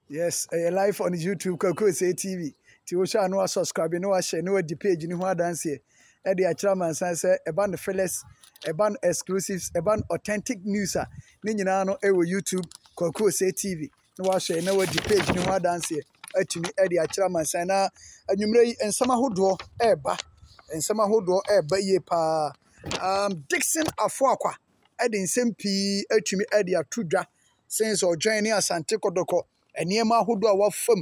Yes, live on YouTube, Kotoko TV. Tiwosha no subscribe, no share, no the page, ni ho dance here. The chairman say about the fellas, about exclusives, about authentic news. Ni nyina no YouTube, Kotoko TV. No share, no the page, ni ho dance here. Atumi the chairman say na anwumre ensama hodo eba. Ensama hodo eba ye pa. Dickson Afoakwa. Edi nsem pii atumi the atudwa since or joining Asante Kotoko. Eniema hudu awa fam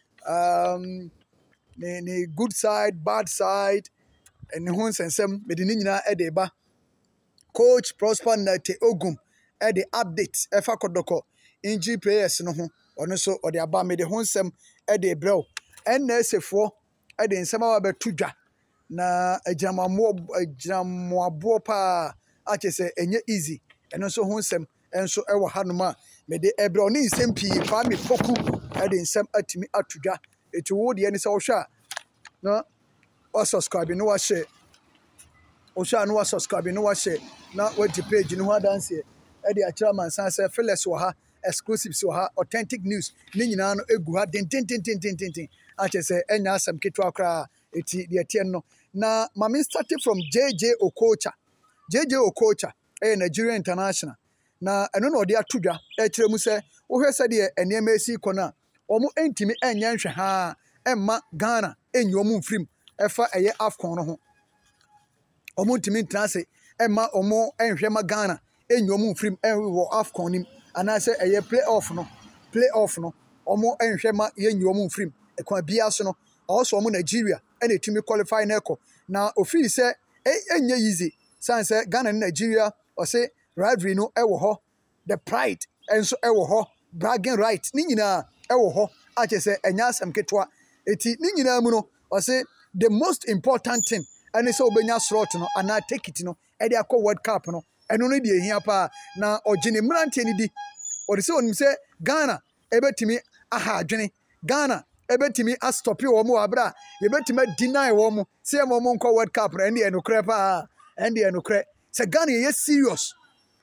ne good side, bad side, and ho nsensem mede ni nyina edeba coach Prosper na te Ogum the update efa Kotoko injury players no ho ono so ode aba mede ho nsem de brew NSFo de nsem awa betudwa na ajamamo abo pa achese enye easy eno so ho nsem enso ewo hanoma mede ebro ni nsem pii Kwame Poku de nsem atimi atudwa eti wo de ni se wo hwa na o subscribe no wa share o sha no wa subscribe no wa share na wa di page no ho dance e de akira man san se fearless wo ha exclusives wo ha authentic news ni nyina no egu ha den ache se enya asem ketwa kra eti de tie no na mama started from JJ Okocha Nigeria International na eno no de atudwa e kire mu se wo hwe se de enema esi kona omo entimi enya nhwe ha emma Ghana enyi omo mfrim efa eye Afcon no ho omo ntimi ntrase emma omo enhwe ma Ghana enyi omo mfrim enwo Afcon nim anase eye playoff no omo enhwe ma yenyi omo mfrim ekwa bia so no also omo Nigeria ene timi qualify na eko na ofiri se enye easy sanse Ghana and Nigeria or say rivalry no ewo ho the pride enso ewo ho bragging right ni nyina ewo ho ache se enya asem ketwa eti ni nyina mu no or say the most important thing and so obenya slot no ana take it no e dey akọ World Cup no eno no dey hia pa na ogene mrantie ni di or say onim say Ghana ebetimi aha adwene Ghana ebetimi astopi wo mo abra ebetimi deny wo mo say mo nkọ World Cup na ene enokre pa ene enokre say Ghana ye serious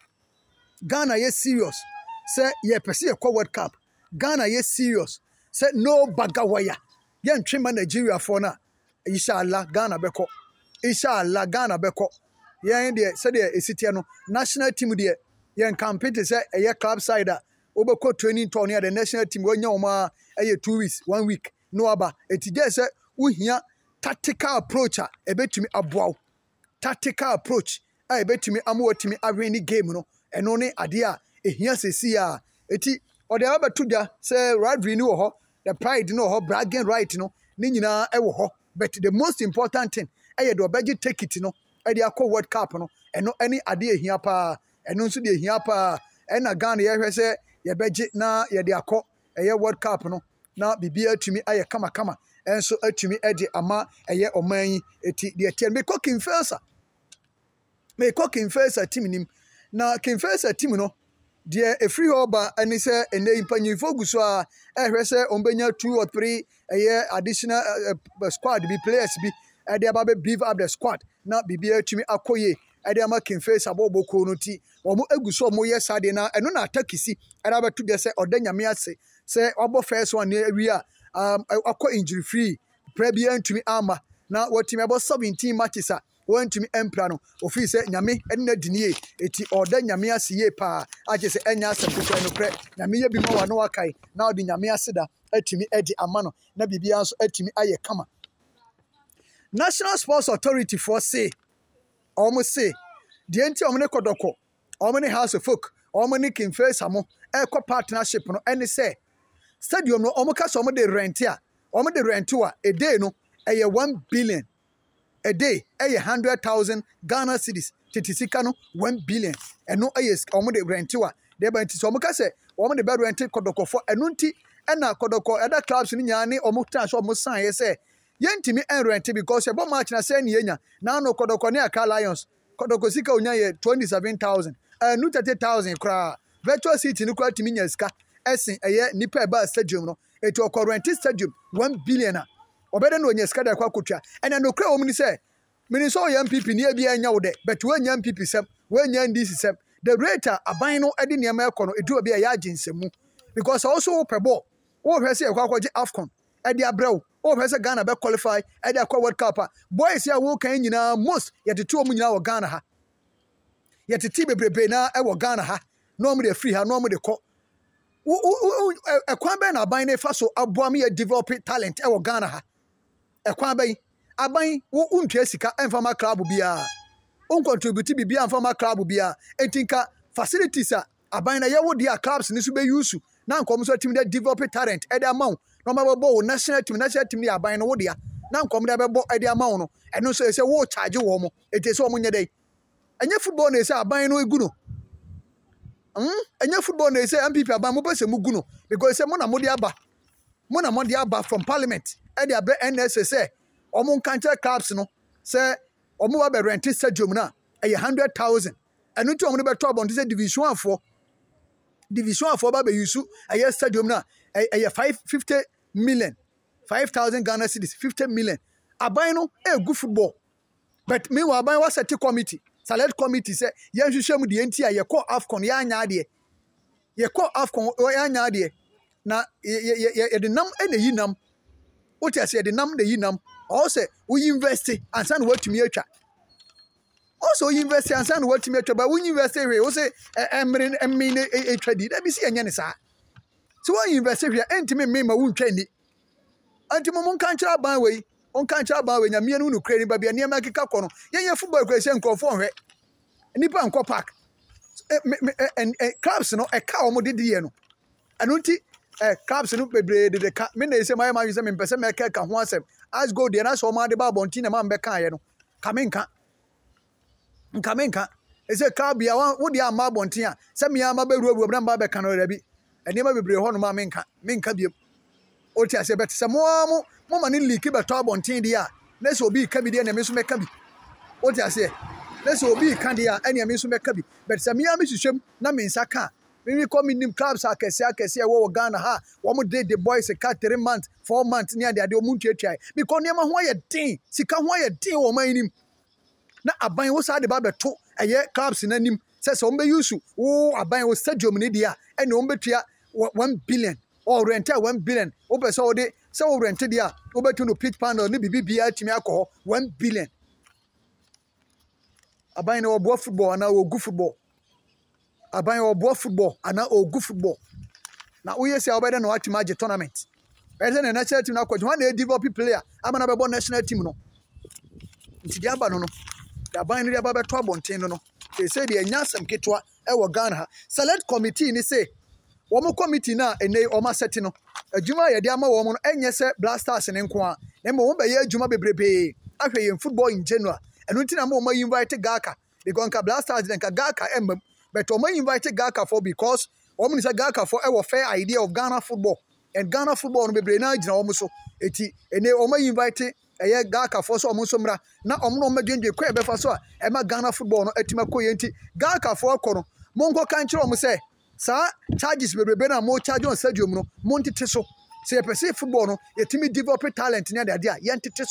say ye pese ye kwa World Cup Ghana ye serious say no bagawaya ye ntwema Nigeria for na inshallah Ghana beko ye de say de esitie no national team de ye compete say ye club side obeko training tour near the national team wonya oma 2 weeks 1 week no aba etije say uhia tactical approach ebetumi aboaw tactical approach ebetumi amwotimi awin game no eno ne ade a ehia sesi a eti ode abetudwa say rivalry ni wo ho the pride no ho bragging right no ni nyina ewo ho but the most important thing de obeji take it no e de akọ World Cup no eno ani ade ehia pa eno nso de ehia pa na Ghana ye hwe say ye beji na ye de akọ eye World Cup no na bibia atumi aye kama enso atumi de ama eye oman yi eti de tie me cooking first team nim na Kinfesa team no de efri oba ani se ene impanyifo guso a ehwe se ombenya 2 or 3 additional squad be players be de aba beef up the squad na bibia atumi akoye de ama Kinfesa boboko no ti omo aguso omo ye sade na eno na atakisi era betu de se odanyame ase se obo first one wi a akọ injury free prebia ntumi ama na watimi abo 17 matches a wantumi empra no ofi se nyame ena dinie eti oda nyame asiye pa age se enya asempekwa no kre nyame ye bi ma wa no wakai na odi nyame aseda atumi edi ama no na bibia nso atumi aye kama National Sports Authority for say almost say the enti omne Kotoko omne House of Folk omne Kinfesa mo eko partnership no ene say stadium no omo ka so omo de rent a a day no eye 1 billion a day, 100,000 Ghana cedis. Titisika no 1 billion. And no ayes omo de rentiwa. They ba nti so omo ka se omo de bed rent Kotoko for enunti na Kotoko other clubs ni nyane omo tan so omo san ye se yentimi en rent because e bo match na se ni enya na no Kotoko ne aka Lions. Kotoko sika onya ye 27,000. Nu 30,000 kra. Virtual city ni kra timi nya sika. Esen eye nipa ba stadium no. Eto ko rent stadium 1 billion a obede no onye skada kwa kotwa ena no kra omni se mini so ya MPP ni e bia nya wo de but we nya MPP sem we nya NDC sem the rate aban no ede niam e kono edu bia ya aginsemu because also wo pebo wo hwe se yakwa kwaje AFCON e de abrɛw wo hwe se Ghana be qualify e de akwa World Cup boys ya wo kan nyina most yɛtete omu nyina wɔ Ghana ha yɛtete bebrebe na e wɔ Ghana ha no mu de free ha no mu de kɔ ekwan bɛ na aban ne fa so aboa me develop talent e wɔ Ghana ha ekwan bɛ aban wo untwe sika emfa ma club bia on contribute bia emfa ma club bia entinka facilities a aban na ye wo dia clubs ni so be use na nkom so team dey develop talent e dey amount no ma bo national team dey aban no wo dia na nkom dey be bo e dey amount no eno so say wo charge wo mo e say wo nye dey enye football na say aban no egu no enye football na say MPP aban mo be say mugu no because say mo na mo dey aba from parliament e dey abre NSA say omo nkanche clubs no say omo ba be rent stadium na e 100,000 eno ti omo no be to abon say division 4 ba be use a stadium na a 550 million 5,000 Ghana cedis 50 million aban no good football but meanwhile aban was set committee select committee say ye hwehwem de enti a ye call AFCON ya anya de ye call AFCON ya anya de na ye de nam e na yi nam what you say de nam de yi nam also we invest and san what me atwa also you invest and san what me atwa but we invest here we say emrin emine atwadi da bi si enye ne sa so we invest here entime me ma wu ntwa ni antimo mon kan kira ban we on kan kira ban we nya me nu kure ni ba bia ne ma keka kɔ no yenye football kure se nkɔfo hwɛ nipa nkɔ park clubs no e ka omo didi ye no anu nti clubs no bebre de ka me na se my man se me pese me ka ho asem as go there na so ma de ba bonti na ma mbe kan ye no kamenka e se club ya wo de ama bonti a se me ama be ruwa na ba be kan no rabi eni ma bebre ho no ma menka bi o ti ase bet se mo ma ni league be to bonti de a na se obi ka bi de na me so me ka bi o ti ase na se obi ka de a eni me so me ka bi bet se me am hwehwem na me nsa ka we come in clubs akese wo Ghana ha wo mo dey the boys ka 3 months 4 months near the o muntu atwa because nema ho ye den sika ho ye den wo man nim na aban wo sa de ba beto eye clubs na nim se o mbe use wo aban wo stadium ni dia ene o mbetua 1 billion or rent 1 billion o be so de se wo rent dia o betu no pitch panel ni bibia timi akọ 1 billion aban na wo bo football na wo gu football aban obo football ana ogu football na wo yesi obede na wati mage tournament better na national team na kwaji one dey develop player amana be national team no nti dia ba no aban no dia ba be to abonten no they say the nyasem ketwa e wo Ghana ha select committee ni say wo mo committee na ene o ma set no adwuma ye dia ma wo mo no enye se blasters ne nko a na mo be ye adwuma bebrebe ahwe ye football in general eno nti na mo invite Gaka because nka blasters den ka Gaka embam but Oma invited Gaka for because Oma say Gaka for a fair idea of Ghana football and Ghana football no be na gina omo so eti ene Oma invited Gaka for so omo so mra na omo no medwendwe kwa be fa so a ma Ghana football no etima koye enti Gaka for kɔ no monko kan kire omo say sa charges be na mo charge on stadium no montete so say pese football no etimi develop talent ne ade a yentete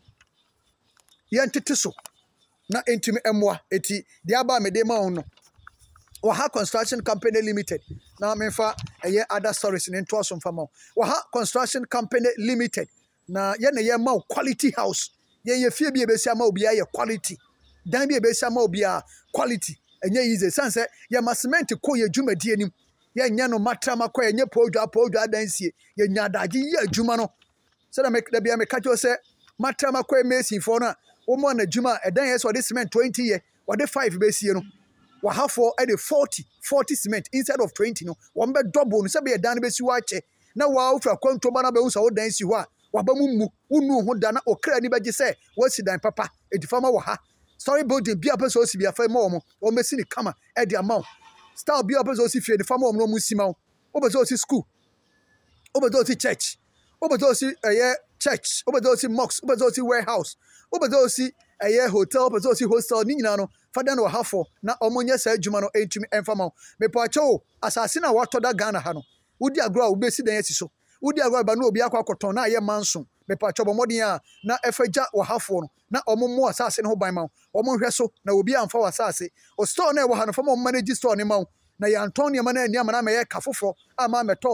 so na entimi emwa eti dia ba me de ma on no Waha Construction Company Limited. Now me fa other stories in Tosom famo. Waha Construction Company Limited. Na ye ma quality house. Ye fie bi be sia ma obi a quality. Dan bi be sia ma obi a quality. Enye easy sense ye ma cement ko ye dwumadi anim. Ye nya no matra makwa ye podwa adansie. Ye nya daje ye adwuma no. So da bia me kacho se matra makwa mesin for na wo mo na adwuma edan ye so de cement 20 ye. Wo de 5 be sie no. Waha for at 40 cement instead of 20 no one be double no say be dan be si wache na wa ofra kwanto ba na be unsa wo dan si ho a wa ba mu unu ho da na okra ni beje say wasi dan papa edifama waha story building bia person o si bia fa ma o me si ni kama e di amount style bia person o si fie edifama o no mu si ma o be so si school o be so si church o be so si church o be so si mosque o be so si warehouse o be so si hotel o be so si hostel ni nyina no fada no hafo na omonye sa adwuma no entumi emfama me pacho asase na wato da Ghana ha no wudi agro a ubesi dan asiso wudi agro ba no obi akwakoton na aye manso me pacho bomodin a na efagya wa hafo no na omommo asase ne ho ban ma omhwe so na obi amfa wa asase o store na e wo ha no fama manage store ne ma na ya Antonio ma na ania ma na me ye kafofo ama me to so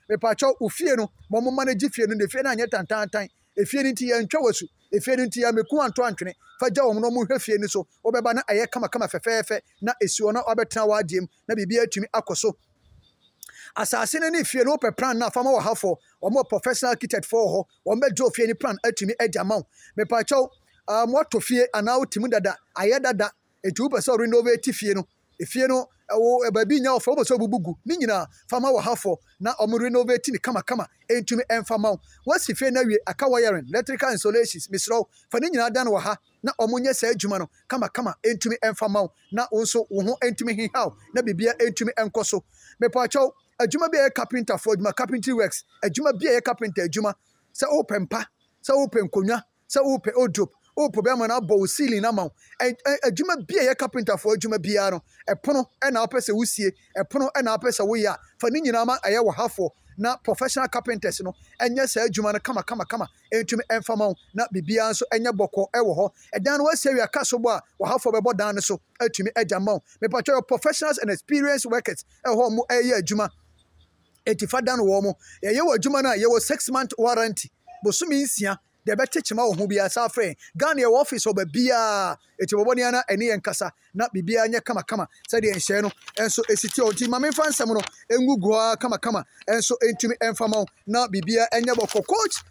me pacho ufie no mo manage fie no de fie na anye tantantan efie ni nti ye ntwa wasu efie ni nti ya meku anto antwene faja wo no mo hwe fie ni so obeba na aye kama fefefe na esuo na obetena wadiem na bibia atumi akoso asase ne fie no pe plan na fama wa hafo omo professional architect for ho omo do fie ni plan atumi agama me pacho moto fie ana otimi dada aye dada etu pe so renovate fie no efie no wo babi nya ofo bo so bubugu ni nyina fama wa hafo na omo renovate ni kama entumi enfama wasi fie na wie aka wiring electrical installations misro fa ni nyina dan wa ha na omo nya sa adwuma no kama entumi enfama na wonso wo ho entumi hihaw na bibia entumi enkoso me pacho adwuma bia carpenter for adwuma carpentry works adwuma bia carpenter adwuma se open pa se open konwa se open odrop opo be na bo ceiling na ma adwuma bia carpenter for adwuma bia no epono na opese wusie epono na opese wo ya fa ni nyina ma aye wo hafo na professional carpenters no enye sa adwuma no kama entumi enfama na bibia nso enye boko ewo ho edan no wasie wi aka so bo a wo hafo be bo dan no so atumi agama me patcho your professionals and experienced workers eho mo eye adwuma etifa dan wo mo ye wo adwuma na ye wo 6-month warranty bosumi nsia de betechima wo ho bia sa frɛ Ghana your office oba bia etiboboni ana eni enkasa na bibia anya kama sɛ de enhye no enso esiti onti mame fa nsɛm no engugu ha kama enso entumi enfama na bibia enya bɔkɔ coach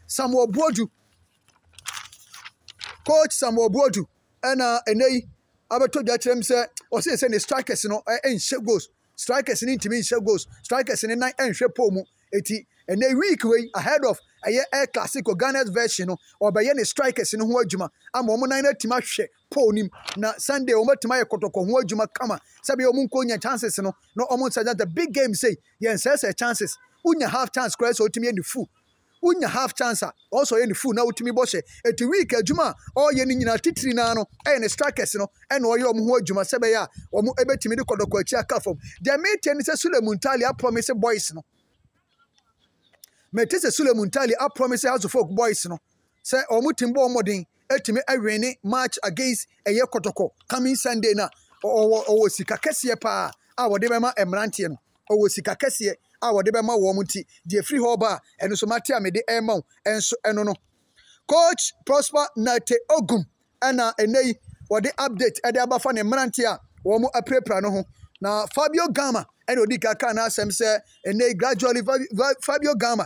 Samuel Boadu ɛna enei abeto dwa kyerɛm sɛ ɔse sɛ ne strikers no enhye goals strikers ni ntimi enhye goals strikers ni nan enhwe pomu eti and a week way ahead of a year air classic or Ghana's version or by any strikers in Huajuma. I'm woman nine timashe ponim na Sunday or Matimaya Kotoko Huajuma kama Sabi Omunkonya chances no almost that the big game say yes chances unya half chance crash or to me any fool unya half chance also any fool now to me boshe at week Juma or yenin titri nano and strikers no and or your Huajuma Sabaya or mu ebe timid Kotoko chiaka from their mate and it's a Sulemuntali promise boys no. Metese Sulemuntali a promise House of Folk boys no say omutimbo modern etime awene match against eye Kotoko coming Sunday na o sika kese pa a wode bema emrante no o sika kese a wode bema wo muti de free hoba eno so mate amede ema enso eno no coach Prosper Nate Ogum ana enei wode update ede abafa ne emrante a wo mu aprepra no ho na Fabio Gama eno di kaka na asem se enei gradually Fabio Gama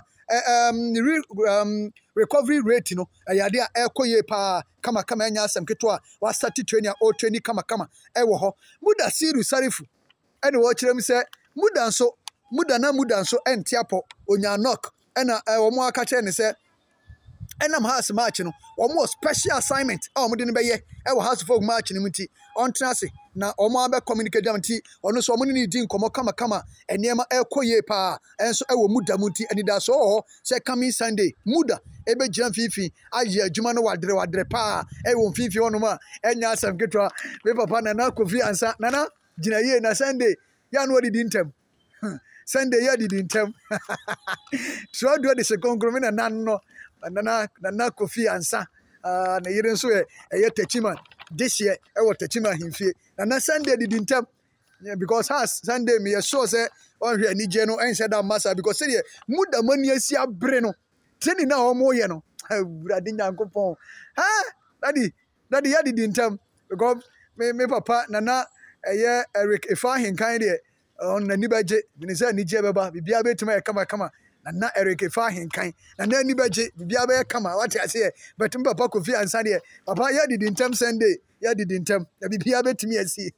recovery rate no ayade a ekoye pa kama enya asem keto a wa start training o training kama ewo ho muda siru sarifu ene wo kirem se muda nso entiapo onya knock ena wo mo aka kire ne se enam house match no wo special assignment a wo de ne beye ewo house folk match ne muti on trase na omo abe communicate jam ti ono so omo ni di nkomo kama enema ekoye pa enso ewo muda muti anida so ho se coming Sunday muda ebe jiran fifi aye adwuma no wadre pa ewo fifi ono ma enya asam ketwa me papa na kofi ansa nana gina ye na Sunday ya no di ntem Sunday ya di ntem so do de se konkromi na nanno nana kofi ansa na yire nso ye techiman this year what techiman himfie na Sunday did in time because has Sunday me sure say on hwe ani je no en say that massa because say muda mani asi abre no teni na omo ye no awurade nyankopon daddy ya did in time because me papa nana eye Eric Efa hinkan de on nani baje me say ani je beba bibia betuma kama na Eric Efa hinkan na ani baje bibia be kama what I say but papa Kofi ansa de papa ya did in time Sunday ya did in time bibia betumi asi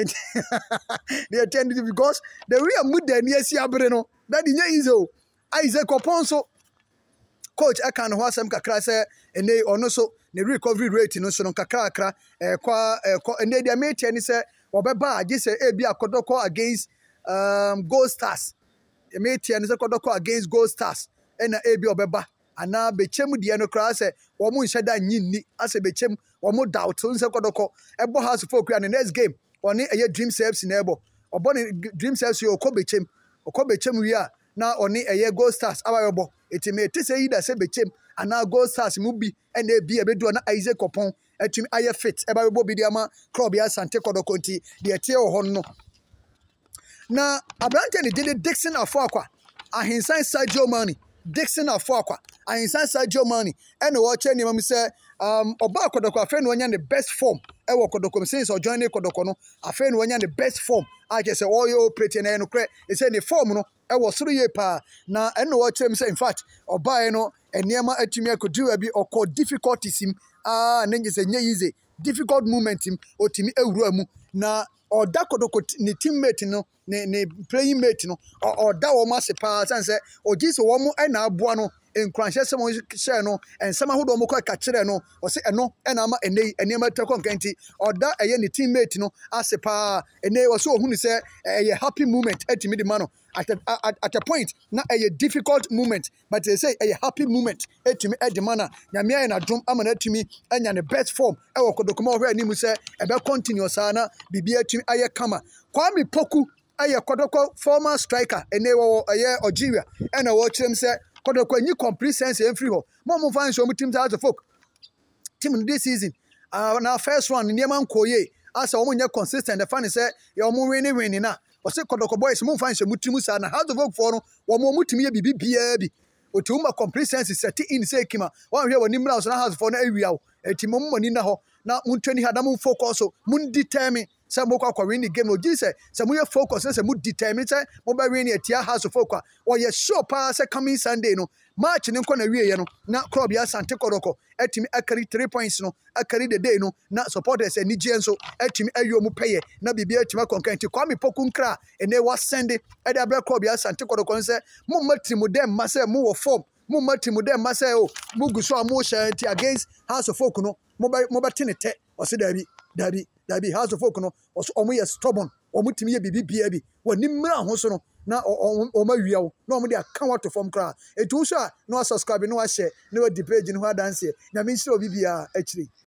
they attended because the real muda ni asi abre no daddy nya izo Isaac Oponso coach akan ho asem kakra se ene ono so ne recovery rate no so no kakra kwa ene dia mate ni se obeba agi se e bia Kotoko against Gold Stars e mate ni se Kotoko against Gold Stars ena e bia obeba ana bechem dia no kra se wo mu nhye da nyinni ase bechem wo mu doubt so se Kotoko ebo house folk ya ne next game oni eye Dream Saves na ebo obo ne Dream Saves yo okobechem wi a na oni eye Gold Stars abayobo etimete se yida se bechem ana Gold Stars mu bi ena e bi ebedu na Isaac Opon etimi aye fit ebayobo bi dia ma club ya Sante Kotoko nti de etie ho no na abrante ne Dickson Afoakwa ahinsan Sadio Mane Dickson Afoakwa ahinsan Sadio Mane and watch any mama say oba Kotoko afen no nya the best form e wo Kotoko since o join Kotoko no afen no nya the best form I just say all you pretty na no kre e say the form no e wo soro ye pa na and watch him say in fact oba no enema atumi akodu abi okọ difficulties him nenje say nya easy difficult moment him otimi ewura mu na oda Kotoko ni teammate no ne playing mate no oda wo ma se pa say oji so wo mo na aboa no enkranhye se mo share no ensama hodo mo kwa ka kire no o se eno na ama enema tako nkanti oda eye ne teammate no ase pa ene wo so ohunu se eye happy moment atimi de ma no at a point na eye difficult moment but they say eye happy moment atimi edema na nyame aye na drum ama na atimi anya ne best form e wo Kodokoma hwe animu se e be continue sa na bibi atimi aye kama Kwame Poku aye Kotoko former striker ene wo aye Algeria ena wo kirem se Kotoko any complete sense and free ho. Mom find some teams out of folk. Team this season. Now first one, Niaman Koye. As a woman, you're consistent. The funny say, you're more winning now. Or say Kotoko boys, move find some Mutimus and how to work for one more Mutimi BB. Utuma complete sense is set in say Kima. One here when Nimra house for an area. A Timon Monina ho. Now Munteni had a moon focus so Moon determine. Some more winning game no Jesus. Some more focus and some more determined. Mobile winning at your house of Afoakwa. Or yes, sure pass coming Sunday no. March in Connery no. Now Crobia Santa Kotoko. Etimi akari 3 points no. Akari the day no. Not supporters and Nigeria so. Etimi ayo mu pay. Na bibi etima konkanti. Kwame Poku nkra. And they was sending. Eda bra Crobia Santa Kotoko and say. Mu matri mu dem mase mu form. Mu matri mu dem mase o. Mu guswa mu shanti against House of Folk no. Mobile tinete. Or say Dabi House of Folk no was omo stubborn omutimi ye bibi bia bi wani mmra ho so no na oma wiawo na omo de aka wato form kra etu so a no subscribe no a share no di page no ho dance na me nsi obi bia akiri